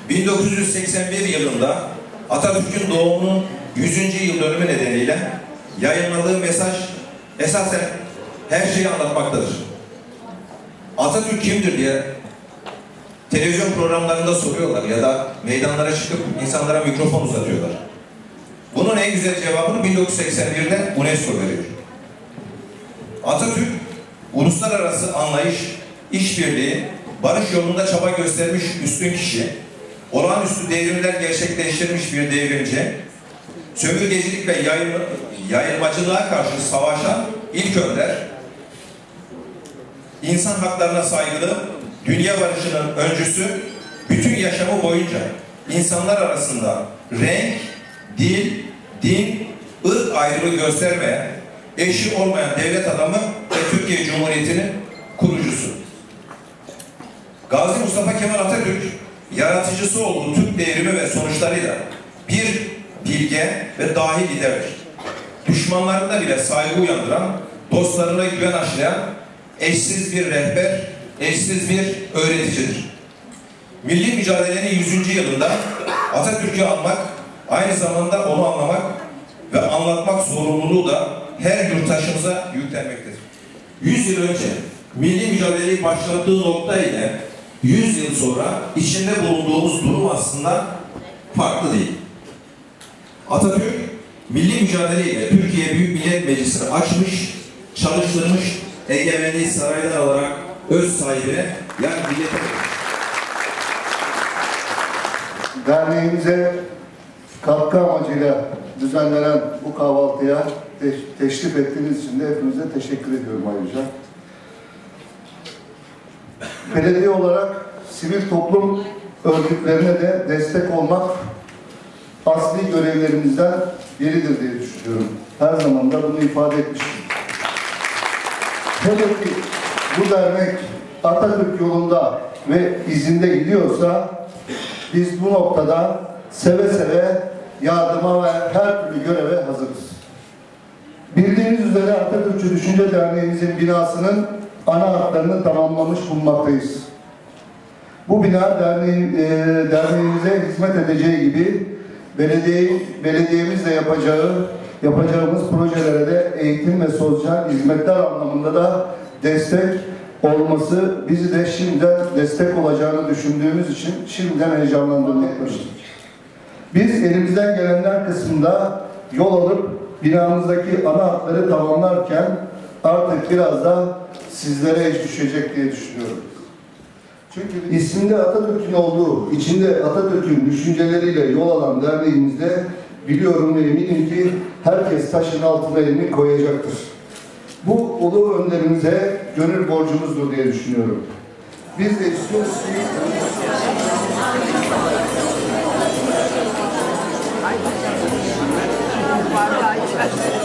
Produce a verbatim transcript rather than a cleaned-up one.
bin dokuz yüz seksen bir yılında Atatürk'ün doğumunun yüzüncü yıl dönümü nedeniyle yayınladığı mesaj esasen her şeyi anlatmaktadır. Atatürk kimdir diye televizyon programlarında soruyorlar ya da meydanlara çıkıp insanlara mikrofon uzatıyorlar. Bunun en güzel cevabını bin dokuz yüz seksen bir'de UNESCO veriyor. Atatürk, uluslararası anlayış, işbirliği, barış yolunda çaba göstermiş üstün kişi, olağanüstü devrimler gerçekleştirmiş bir devrimci, sömürgecilik ve yayılma, yayılmacılığa karşı savaşan ilk önder, insan haklarına saygılı, dünya barışının öncüsü, bütün yaşamı boyunca insanlar arasında renk, dil, din, ırk ayrılığı göstermeyen, eşi olmayan devlet adamı ve Türkiye Cumhuriyeti'nin kurucusu. Gazi Mustafa Kemal Atatürk, yaratıcısı olduğu Türk devrimi ve sonuçlarıyla bir bilge ve dahi liderdir. Düşmanlarında bile saygı uyandıran, dostlarına güven aşılayan, eşsiz bir rehber, eşsiz bir öğreticidir. Milli mücadelenin yüzüncü yılında Atatürk'ü anmak, aynı zamanda onu anlamak ve anlatmak zorunluluğu da her yurttaşımıza yüklenmektedir. yüz yıl önce milli mücadeleyi başlattığı nokta ile yüz yıl sonra içinde bulunduğumuz durum aslında farklı değil. Atatürk, milli mücadeleyle Türkiye Büyük Millet Meclisi'ni açmış, çalıştırmış, egemenliği saraydan alarak öz sahibine, yani millete derneğimize katkı amacıyla düzenlenen bu kahvaltıya te teşrif ettiğiniz için de hepinize teşekkür ediyorum ayrıca. Belediye olarak sivil toplum örgütlerine de destek olmak asli görevlerimizden biridir diye düşünüyorum. Her zaman da bunu ifade etmiştim. Hele ki bu dernek Atatürk yolunda ve izinde gidiyorsa biz bu noktada seve seve yardıma ve her türlü göreve hazırız. Bildiğiniz üzere Atatürkçü Düşünce Derneğimizin binasının ana hatlarını tamamlamış bulunmaktayız. Bu bina derneğin, e, derneğimize hizmet edeceği gibi belediye, belediyemizle yapacağı, yapacağımız projelere de eğitim ve sosyal hizmetler anlamında da destek olması bizi de şimdiden destek olacağını düşündüğümüz için şimdiden heyecanlandırmaktadır. Biz elimizden gelenler kısmında yol alıp binamızdaki ana hatları tamamlarken artık biraz da sizlere iş düşecek diye düşünüyorum. Çünkü isminde Atatürk'ün olduğu, içinde Atatürk'ün düşünceleriyle yol alan derneğimizde biliyorum ve eminim ki herkes taşın altına elini koyacaktır. Bu ulu önderimize gönül borcumuzdur diye düşünüyorum. Biz de istiyoruz ki